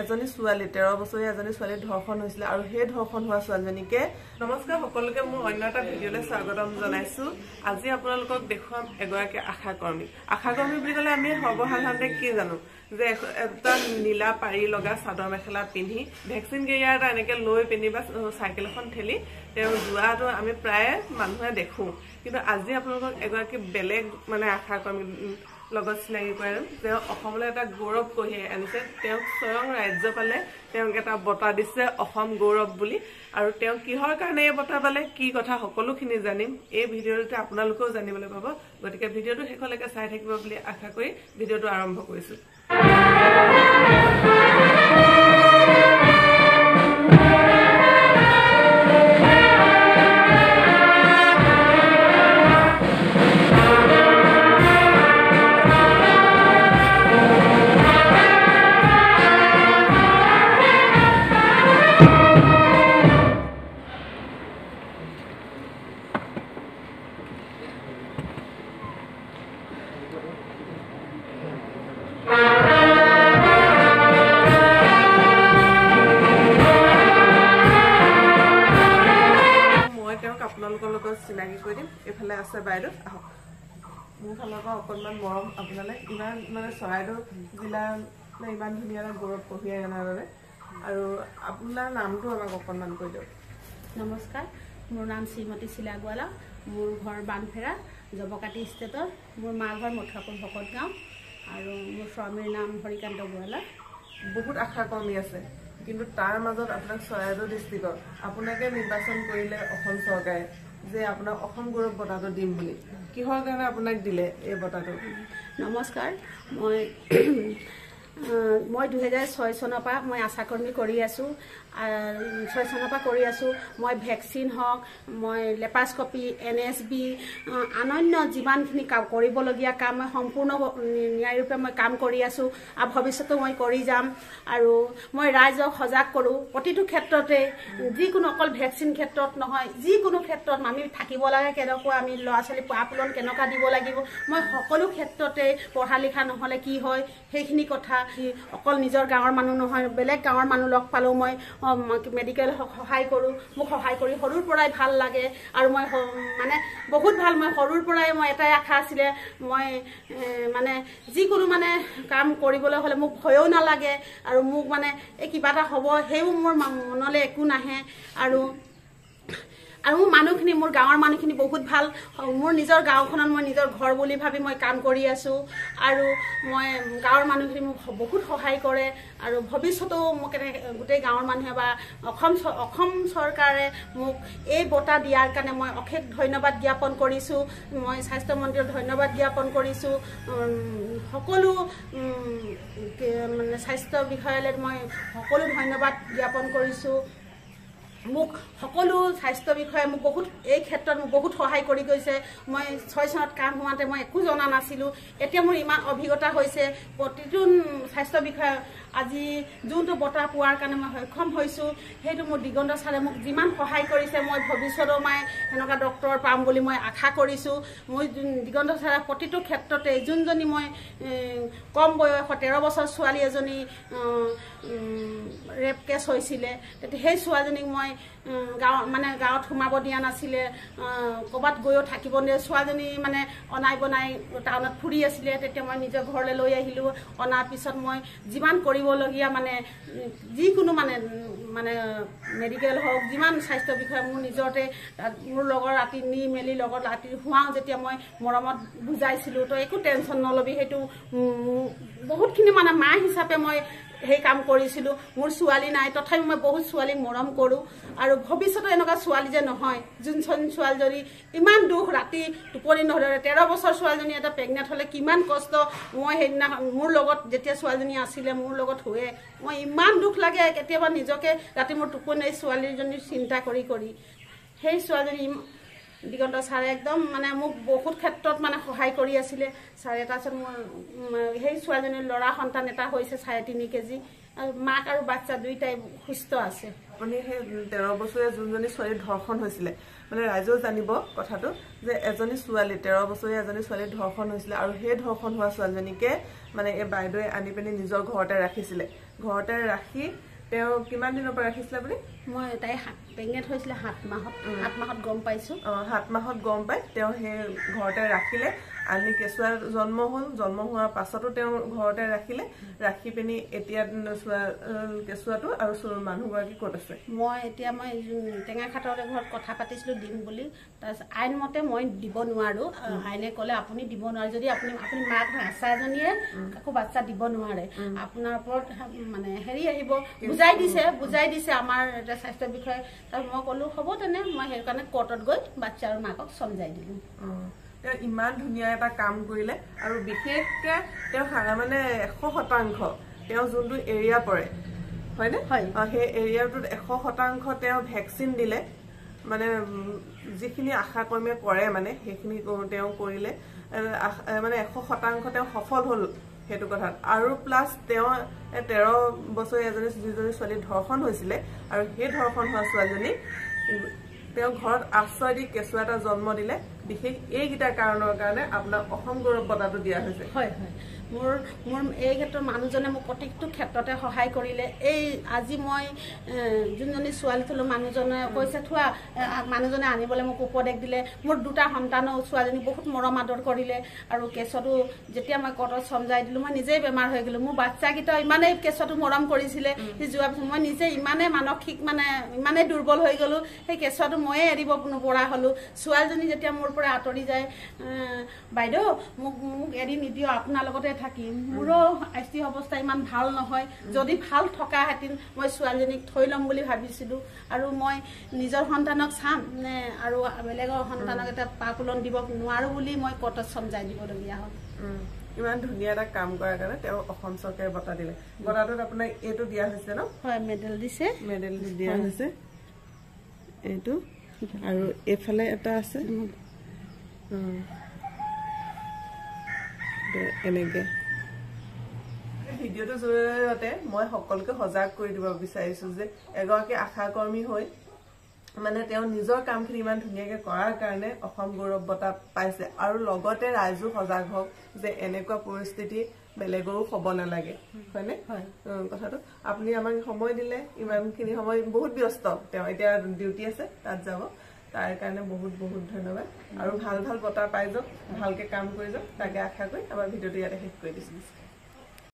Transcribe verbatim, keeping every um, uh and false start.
এজনী ছোৱালী তেৰ বছৰীয়া এজনী ছোৱালী ধৰ্ষণ হৈছিল আৰু সেই ধৰ্ষণ হোৱা ছোৱালীজনীকে নমস্কাৰ সকলোকে মই অন্য এটা ভিডিঅ'লৈ স্বাগতম জনাইছো। আজি আপোনালোকক দেখুৱাম এগৰাকী আশাকৰ্মী। আশাকৰ্মী বুলি ক'লে আমি সৰ্বসাধাৰণতে কি জানো যে এটা নীলা পাৰি লগা চাদৰ মেখেলা পিন্ধি ভেকচিন কেৰিয়াৰ এটা এনেকে লৈ পিন্ধি বা চাইকেল এখন ঠেলি তেওঁ যোৱাটো আমি প্ৰায় মানুহে দেখো। কিন্তু আজি আপোনালোকক এগৰাকী বেলেগ মানে আশাকৰ্মী লগত চিনাকি কৰে তেওঁ অসমলৈ এটা গৌৰৱ কঢ়িয়াই আনিছে। তেওঁক স্বয়ং ৰাজ্যপালে তেওঁক এটা বঁটা দিছে অসম গৌৰৱ বুলি। আৰু তেওঁ কিহৰ কাৰণে এই বঁটা পালে কি কথা সকলোখিনি জানিম এই ভিডিঅ'টোতে আপোনালোকেও জানিবলৈ পাব। গতিকে ভিডিঅ'টো শেষলৈকে চাই থাকিব বুলি আশা কৰি ভিডিঅ'টো আৰম্ভ কৰিছো। চিনাকি কৰি দিম। এইফালে আছে বাইদেউ, আহক। মোৰ ফালৰ পৰা অকণমান মৰম আপোনালৈ ইমান মানে চৰাইদেউ জিলা ইমান ধুনীয়া এটা গৌৰৱ কঢ়িয়াই অনাৰ বাবে। আৰু আপোনাৰ নামটো আমাক অকণমান কৈ দিয়ক। নমস্কাৰ, মোৰ নাম শ্ৰীমতী চিলাগোৱালা। মোৰ ঘৰ বানফেৰা জবকাটি ষ্টেটৰ। মোৰ মা ঘৰ মথুৰাপুৰ ভকত গাঁও আৰু মোৰ স্বামীৰ নাম হৰিকান্ত গোৱালা। বহুত আশাকৰ্মী আছে কিন্তু তাৰ মাজত আপোনাক চৰাইদেউ ডিষ্ট্ৰিক্টত আপোনাকে নিৰ্বাচন কৰিলে অসম চৰকাৰে যে আপোনাক অসম গৌৰৱ বঁটাটো দিম বুলি। কিহৰ কাৰণে আপোনাক দিলে এই বঁটাটো? নমস্কাৰ, মই মই দুহেজাৰ ছয় চনৰ পৰা মই আশাকৰ্মী কৰি আছোঁ। ছয় চনৰ পৰা কৰি আছোঁ। মই ভেকচিন হওক, মই লেপাৰস্কপি, এন এছ বি, অনন্য যিমানখিনি কাম কৰিবলগীয়া কাম মই সম্পূৰ্ণ ন্যায়ৰূপে মই কাম কৰি আছোঁ আৰু ভৱিষ্যতেও মই কৰি যাম। আৰু মই ৰাইজক সজাগ কৰোঁ প্ৰতিটো ক্ষেত্ৰতে, যিকোনো অকল ভেকচিন ক্ষেত্ৰত নহয়, যিকোনো ক্ষেত্ৰত আমি থাকিব লাগে কেনেকুৱা, আমি ল'ৰা ছোৱালী পাপলন কেনেকুৱা দিব লাগিব, মই সকলো ক্ষেত্ৰতে পঢ়া লিখা নহ'লে কি হয় সেইখিনি কথা অকল নিজৰ গাঁৱৰ মানুহ নহয় বেলেগ গাঁৱৰ মানুহ লগ পালেও মই মেডিকেল সহায় কৰোঁ। মোক সহায় কৰি সৰুৰ পৰাই ভাল লাগে আৰু মই মানে বহুত ভাল। মই সৰুৰ পৰাই মই এটাই আশা আছিলে, মই মানে যিকোনো মানে কাম কৰিবলৈ হ'লে মোক ভয়ো নালাগে আৰু মোক মানে এই কিবা এটা হ'ব সেইও মোৰ মনলৈ একো নাহে। আৰু আৰু মোৰ মানুহখিনি, মোৰ গাঁৱৰ মানুহখিনি বহুত ভাল। মোৰ নিজৰ গাঁওখনত মই নিজৰ ঘৰ বুলি ভাবি মই কাম কৰি আছোঁ আৰু মই গাঁৱৰ মানুহখিনি মোক বহুত সহায় কৰে। আৰু ভৱিষ্যতেও মোক এনে গোটেই গাঁৱৰ মানুহে বা অসম অসম চৰকাৰে মোক এই বঁটা দিয়াৰ কাৰণে মই অশেষ ধন্যবাদ জ্ঞাপন কৰিছোঁ। মই স্বাস্থ্যমন্ত্ৰীক ধন্যবাদ জ্ঞাপন কৰিছোঁ। সকলো মানে স্বাস্থ্য বিষয়ালৈ মই সকলো ধন্যবাদ জ্ঞাপন কৰিছোঁ। মোক সকলো স্বাস্থ্য বিষয়ে মোক বহুত এই ক্ষেত্ৰত মোক বহুত সহায় কৰি গৈছে। মই ছয় চনত কাম হোৱাতে মই একো জনা নাছিলোঁ। এতিয়া মোৰ ইমান অভিজ্ঞতা হৈছে। প্ৰতিটো স্বাস্থ্য বিষয়ে আজি যোনটো বঁটা পোৱাৰ কাৰণে মই সক্ষম হৈছোঁ সেইটো মোৰ দিগন্ত ছাৰে মোক যিমান সহায় কৰিছে মই ভৱিষ্যতেও মই সেনেকুৱা ডক্তৰ পাম বুলি মই আশা কৰিছোঁ। মই দিগন্ত ছাৰে প্ৰতিটো ক্ষেত্ৰতে যোনজনী মই কম বয়সত তেৰ বছৰ ছোৱালী এজনী ৰেপ কেছ হৈছিলে তেতিয়া সেই ছোৱালীজনীক মই গাঁও মানে গাঁৱত সোমাব দিয়া নাছিলে, ক'ৰবাত গৈও থাকিব নিদিয়ে। ছোৱালীজনী মানে অনাই বনাই টাউনত ফুৰি আছিলে, তেতিয়া মই নিজৰ ঘৰলৈ লৈ আহিলোঁ। অনাৰ পিছত মই যিমান কৰিবলগীয়া মানে যিকোনো মানে মানে মেডিকেল হওক যিমান স্বাস্থ্য বিষয়ে মোৰ নিজতে মোৰ লগৰ ৰাতি নি মেলি লগত ৰাতি শুৱাওঁ যেতিয়া মই মৰমত বুজাইছিলোঁ তো একো টেনশ্যন নল'বি, সেইটো বহুতখিনি মানে মা হিচাপে মই সেই কাম কৰিছিলোঁ। মোৰ ছোৱালী নাই তথাপি মই বহুত ছোৱালীক মৰম কৰোঁ আৰু ভৱিষ্যতে এনেকুৱা ছোৱালী যে নহয় যোনজন ছোৱালীজনী ইমান দুখ ৰাতি টোপনি নধৰে। তেৰ বছৰ ছোৱালীজনী এটা প্ৰেগনেণ্ট হ'লে কিমান কষ্ট। মই সেইদিনা মোৰ লগত যেতিয়া ছোৱালীজনী আছিলে মোৰ লগত শুৱে মই ইমান দুখ লাগে কেতিয়াবা নিজকে ৰাতি মোৰ টোপনি ছোৱালীজনীৰ চিন্তা কৰি কৰি। সেই ছোৱালীজনী দিগন্ত ছাৰে একদম মানে মোক বহুত ক্ষেত্ৰত মানে সহায় কৰি আছিলে ছাৰে। তাৰপিছত মোৰ সেই ছোৱালীজনীৰ ল'ৰা সন্তান এটা হৈছে চাৰে তিনি কেজি আৰু মাক আৰু বাচ্চা দুইটাই সুস্থ আছে। আপুনি সেই তেৰ বছৰীয়া যোনজনী ছোৱালী ধৰ্ষণ হৈছিলে মানে ৰাইজেও জানিব কথাটো যে এজনী ছোৱালী তেৰ বছৰীয়া এজনী ছোৱালী ধৰ্ষণ হৈছিলে আৰু সেই ধৰ্ষণ হোৱা ছোৱালীজনীকে মানে এই বাইদেৱে আনি পিনি নিজৰ ঘৰতে ৰাখিছিলে। ঘৰতে ৰাখি তেওঁ কিমান দিনৰ পৰা ৰাখিছিলে আপুনি মই তাই প্ৰেগনেণ্ট হৈছিলে সাত মাহত সাত মাহত গম পাইছোঁ অঁ সাত মাহত গম পাই তেওঁ সেই ঘৰতে ৰাখিলে আনি কেঁচুৱা জন্ম হ'ল জন্ম হোৱাৰ পাছতো তেওঁ ঘৰতে ৰাখিলে ৰাখি পিনি এতিয়া কেঁচুৱাটো আৰু মানুহগৰাকী ক'ত আছে মই এতিয়া মই টেঙাখাটৰ ঘৰত কথা পাতিছিলোঁ দিম বুলি তাৰপিছত আইনমতে মই দিব নোৱাৰোঁ আইনে ক'লে আপুনি দিব নোৱাৰে যদি আপুনি আপুনি মাক আশা এজনীয়ে একো বাচ্চা দিব নোৱাৰে আপোনাৰ ওপৰত মানে হেৰি আহিব বুজাই দিছে বুজাই দিছে আমাৰ এটা স্বাস্থ্যৰ বিষয়ে তাৰ মই ক'লোঁ হ'ব তেনে মই সেইকাৰণে কোৰ্টত গৈ বাচ্চা আৰু মাকক সমজাই দিলোঁ তেওঁ ইমান ধুনীয়া এটা কাম কৰিলে আৰু বিশেষকৈ তেওঁ মানে এশ শতাংশ তেওঁ যোনটো এৰিয়া পৰে হয়নে সেই এৰিয়াটোত এশ শতাংশ তেওঁ ভেকচিন দিলে মানে যিখিনি আশা কৰ্মীয়ে কৰে মানে সেইখিনি তেওঁ কৰিলে মানে এশ শতাংশ তেওঁ সফল হ'ল সেইটো কথাত আৰু প্লাছ তেওঁ তেৰ বছৰীয়া এজনী যিজনী ছোৱালী ধৰ্ষণ হৈছিলে আৰু সেই ধৰ্ষণ হোৱা ছোৱালীজনী তেওঁ ঘৰত আশ্ৰয় দি কেঁচুৱা এটা জন্ম দিলে বিশেষ এইকেইটা কাৰণৰ কাৰণে আপোনাক অসম গৌৰৱ বঁটাটো দিয়া হৈছে হয় হয় মোৰ মোৰ এই ক্ষেত্ৰত মানুহজনে মোক প্ৰত্যেকটো ক্ষেত্ৰতে সহায় কৰিলে এই আজি মই যোনজনী ছোৱালী থলোঁ মানুহজনে কৈছে থোৱা মানুহজনে আনিবলৈ মোক উপদেশ দিলে মোৰ দুটা সন্তানো ছোৱালীজনী বহুত মৰম আদৰ কৰিলে আৰু কেঁচুৱাটো যেতিয়া মই কোৰ্টত সমজাই দিলোঁ মই নিজেই বেমাৰ হৈ গ'লোঁ মোৰ বাচ্চাকেইটা ইমানেই কেঁচুৱাটো মৰম কৰিছিলে সি যোৱাৰ পিছত মই নিজে ইমানেই মানসিক মানে ইমানেই দুৰ্বল হৈ গ'লোঁ সেই কেঁচুৱাটো ময়ে এৰিব নপৰা হ'লোঁ ছোৱালীজনী যেতিয়া মোৰ পৰা আঁতৰি যায় বাইদেউ মোক মোক এৰি নিদিও আপোনাৰ লগতে থাকিম মোৰো আস্থি অৱস্থা ইমান ভাল নহয় যদি ভাল থকাহেঁতেন মই ছোৱালীজনীক থৈ ল'ম বুলি ভাবিছিলোঁ আৰু মই নিজৰ সন্তানক চাম নে আৰু বেলেগৰ সন্তানক এটা পাকুলন দিব নোৱাৰোঁ বুলি মই কোৰ্টত সমজাই দিবলগীয়া হ'ল ইমান ধুনীয়া এটা কাম কৰাৰ কাৰণে তেওঁ অসম চৰকাৰে বঁটা দিলে বঁটাটোত আপোনাক এইটো দিয়া হৈছে ন হয় মেডেল দিছে মেডেল দিয়া হৈছে এইটো আৰু এইফালে এটা আছে এনেকে ভিডিঅ'টোৰ জৰিয়তে মই সকলোকে সজাগ কৰি দিব বিচাৰিছোঁ যে এগৰাকী আশা কৰ্মী হৈ মানে তেওঁ নিজৰ কামখিনি ইমান ধুনীয়াকৈ কৰাৰ কাৰণে অসম গৌৰৱ বঁটা পাইছে আৰু লগতে ৰাইজো সজাগ হওক যে এনেকুৱা পৰিস্থিতি বেলেগৰো হ'ব নালাগে হয়নে কথাটো আপুনি আমাক সময় দিলে ইমানখিনি সময় বহুত ব্যস্ত তেওঁ এতিয়া ডিউটি আছে তাত যাব তাৰ কাৰণে বহুত বহুত ধন্যবাদ আৰু ভাল ভাল বঁটা পাই যাওক ভালকৈ কাম কৰি যাওক তাকে আশা কৰি আমাৰ ভিডিঅ'টো ইয়াতে শেষ কৰি দিছোঁ